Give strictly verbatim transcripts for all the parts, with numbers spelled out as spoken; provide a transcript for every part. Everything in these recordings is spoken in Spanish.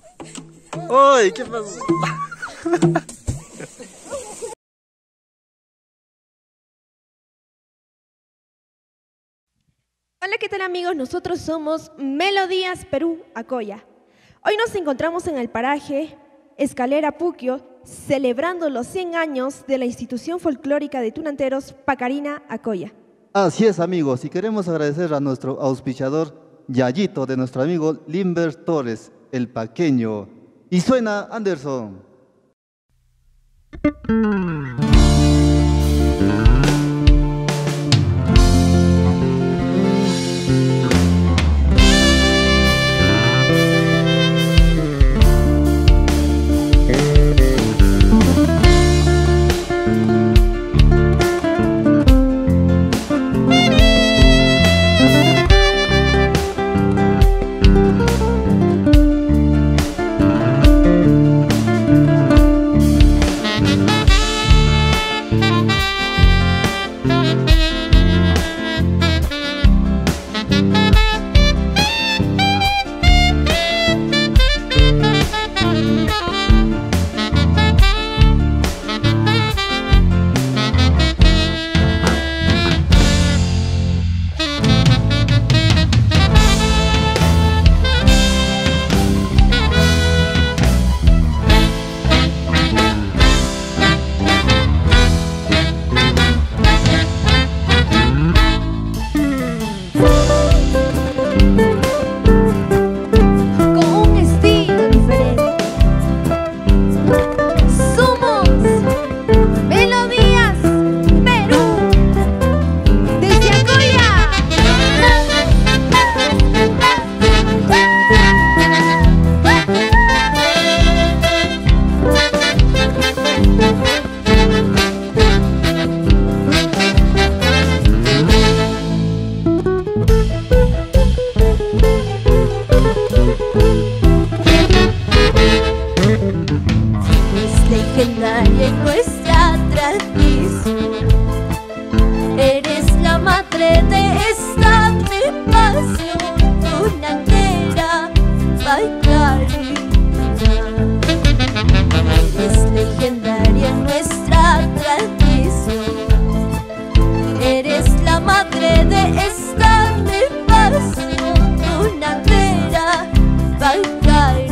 ¡Uy! ¿Qué pasó? Hola, ¿qué tal amigos? Nosotros somos Melodías Perú Acoya. Hoy nos encontramos en el paraje Escalera Puquio, celebrando los cien años de la institución folclórica de tunanteros Pacarina Acoya. Así es, amigos, y queremos agradecer a nuestro auspiciador Yayito, de nuestro amigo Limber Torres, el Paqueño. Y suena Anderson. Legendaria en nuestra tradición, eres la madre de esta mi pasión, tunantera, bailarina. Eres legendaria en nuestra tradición, eres la madre de esta mi pasión, tunantera, bailarina.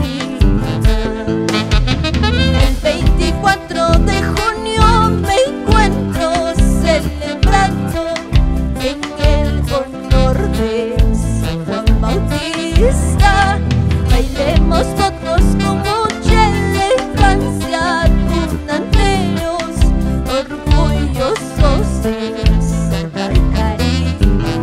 veinticuatro de junio me encuentro celebrando en el honor de San Juan Bautista. Bailemos todos con mucha elegancia, tunanteros, orgullosos de ser bailarinos.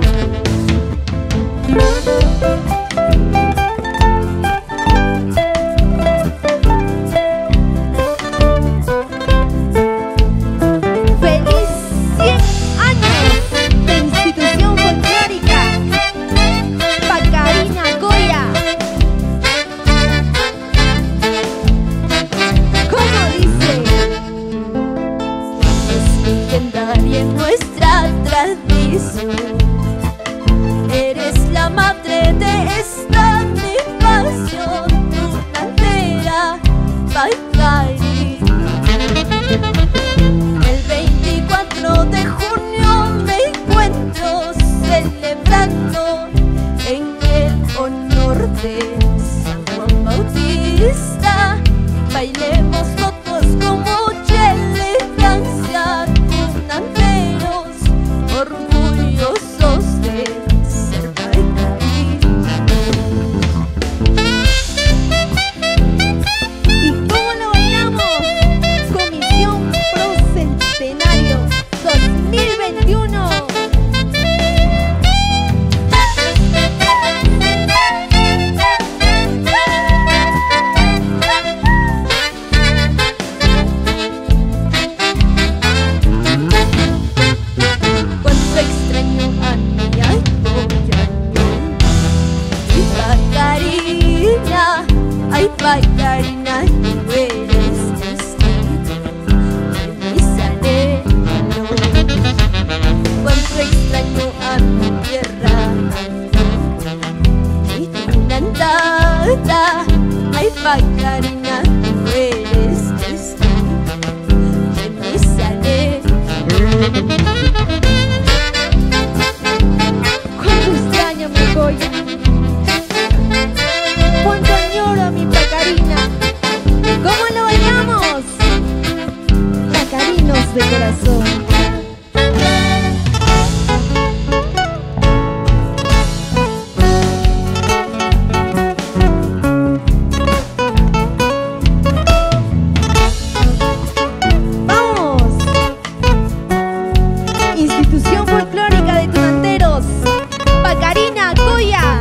En nuestra tradición, eres la madre de esta mi pasión, tunantera, bailarina. El veinticuatro de junio me encuentro celebrando en el honor de San Juan Bautista. Bailemos todos con mucha elegancia, tunanteros, orgullosos de ser bailarinos. ¿Y cómo lo bailamos? Comisión Pro Centenario dos mil veintiuno. Ay, bailarina, tú eres testigo de mis anhelos. Cuánto extraño a mi tierra y tunantada. Ay, Pacarina, tú eres testigo de mis alegrías. Cuánto extraño mi Akoya, cuánto añoro a mi Pacarina. ¿Cómo lo bailamos? Pacarinos de corazón. Institución Folclórica de Tunanteros, Pacarina Akoya.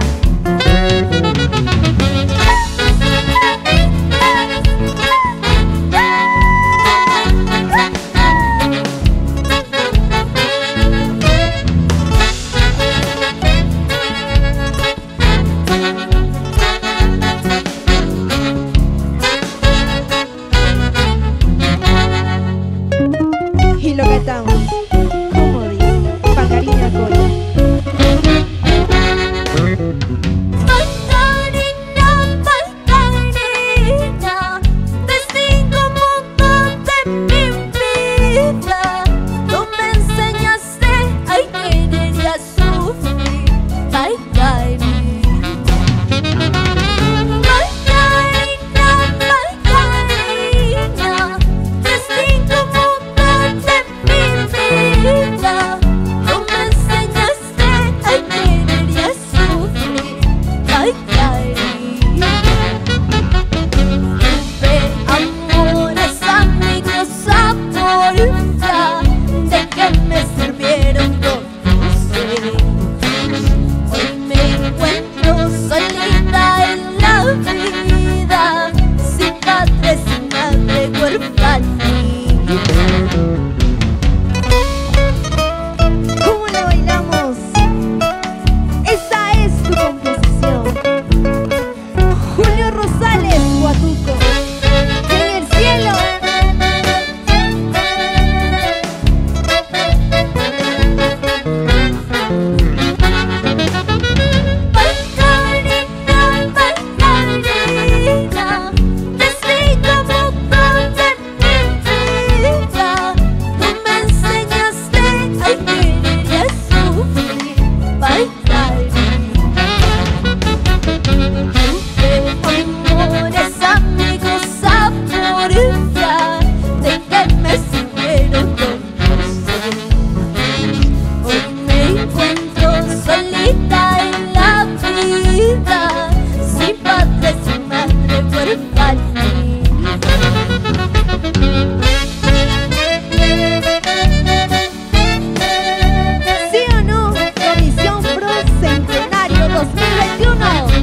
Y lo cantamos. Pacarina Akoya. Pacarina, Pacarina, testigo mudo de mi vida. Tú me enseñaste a querer y a sufrir. Pacarina, Pacarina, Pacarina, testigo mudo de mi vida. ¿Cómo la bailamos? Esa es tu composición. Julio Rosales, Huatuco. En el cielo. Pacarina, Pacarina, testigo mudo de mi vida. Tú me enseñaste a querer y a sufrir. Pacarina, tuve amores, amigos a porfia, de que me sirvieron conocer. Hoy me encuentro solita en la vida, sin padre, sin madre, huérfana. ¿Sí o no? Comisión Pro Centenario dos mil veintiuno.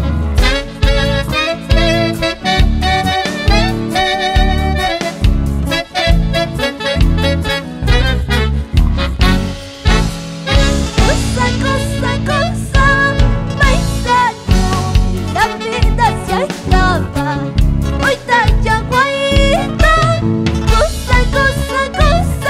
Cosa, cosa, cosa, me extraño, la vida se acaba, hoy está ya guaita. Cosa, cosa, cosa.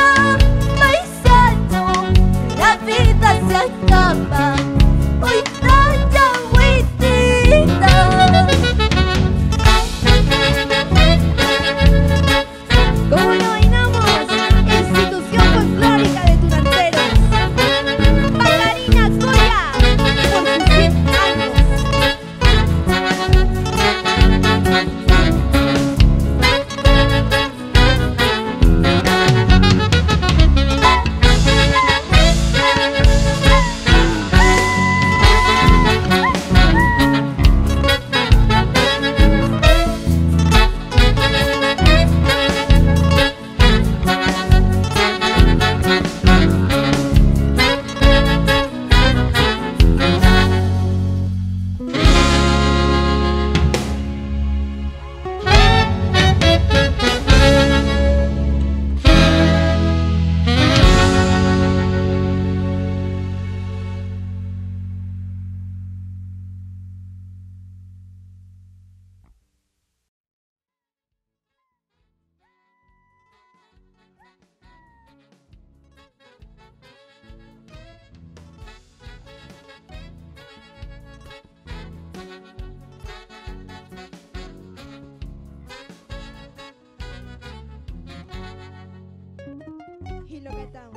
lo que estamos.